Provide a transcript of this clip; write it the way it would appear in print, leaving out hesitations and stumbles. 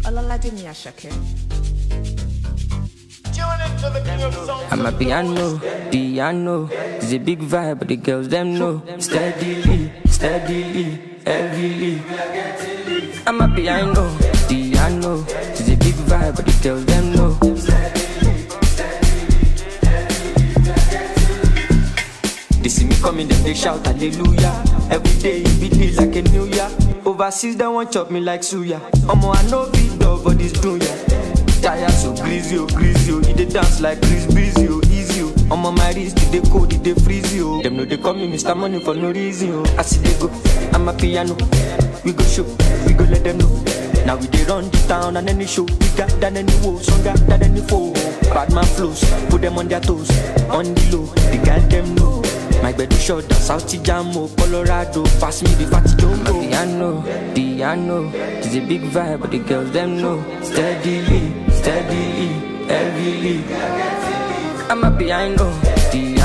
Olaladimi Ashake. I'm a piano, it's a big vibe, but the girls them know. Steadily, heavily. I'm a piano, it's a big vibe, but the girls them know. They see me coming, then they shout hallelujah. Every day it be like a new year. Overseas they want chop me like suya. Omo I know big dog, but this do ya. Tired so greasy, he dey dance like Chris Breezy, easy. Omo my wrist, they cold, they freeze you. Them know they call me Mr. Money for no reason. I see they go, I'm a piano. We go show, we go let them know. Now we dey run the town and any show. We got than any woe, stronger than any foe. Bad man flows, put them on their toes. On the low, the girl them know. My bed is short, South Jamo, Colorado. Pass me the fatty jumbo. Piano, it's a big vibe, but the girls them know. Steadily, heavily. I'm a piano,